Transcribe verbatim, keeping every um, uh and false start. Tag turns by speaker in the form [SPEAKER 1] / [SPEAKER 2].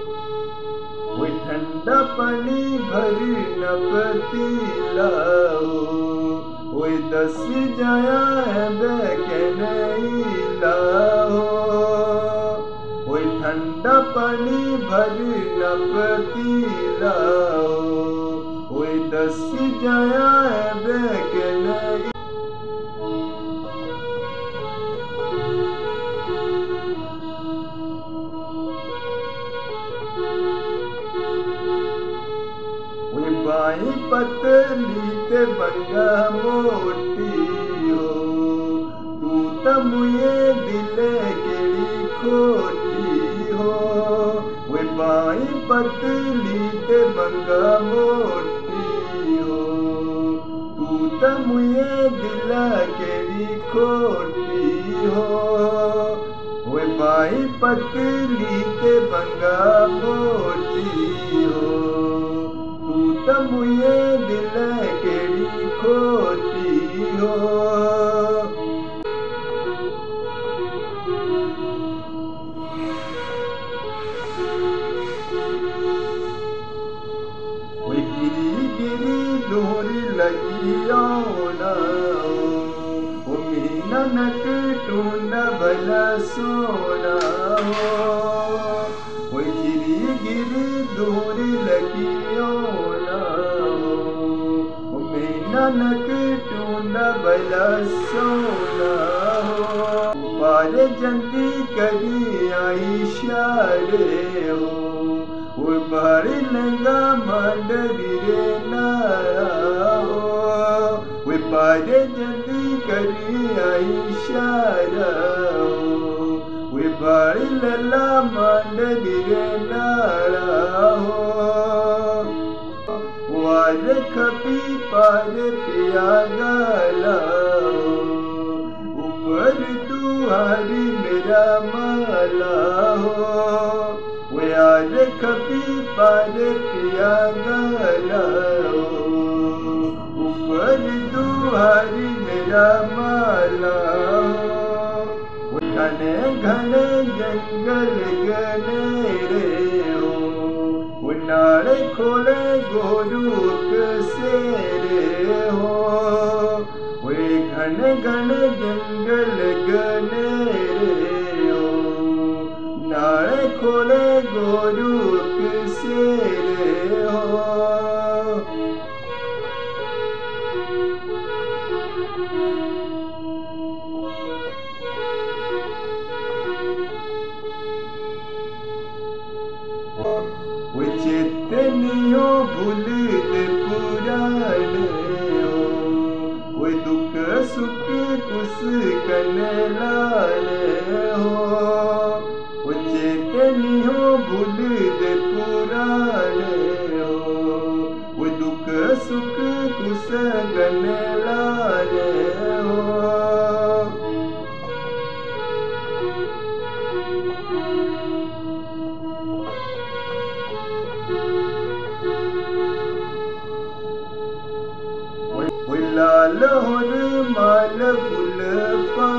[SPEAKER 1] वो ठंडा पानी भर न पतीला हो, वो दस जाया है बेकनैला हो। वो ठंडा पानी भर न पतीला हो, वो दस जाया है बेकनैला। बाई पतली ते बंगा मोटी हो, तू त मुझे दिले केड़ी खोटी हो। वे बाई पतली ते बंगा मोटी हो, तू त मुझे दिला केड़ी खोटी हो। वे बाई पतली ते बंगा मोटी हो, त मुझे दिल केड़ी खोटी हो। वो गिरी गिरी डोरी लगी ना, वो मीना नक टूंडा भला सोना हो। वो गिरी गिरी डोरी लगी नक टूंडा भला सोना हो। पारे जंदी करी आई शारे हो, वो बारी लंगा मांडरी रे नारा हो। वो पारे जंदी करी आई शारा हो, वो बारी लला मांडरी रे नारा हो। वार खपी पार पिया गाला, ऊपर तुहारी मेरा माला हो। वार खपी पार पिया गाला, ऊपर तुहारी मेरा माला हो। घने घने जंगल गनेरे हो, नाड़े खोले गोरुक सेरे हो। वे घन घन जंगल गनेरे हो, नाड़े खोले गोरुक सेरे हो। वो चेतनियो भूल दे पुराने हो, वो दुख सुख कुछ कने लाने हो। वो चेतनियो भूल दे पुराने हो, वो दुख सुख कुछ कने लाने हो। लाल होर माल फूल पा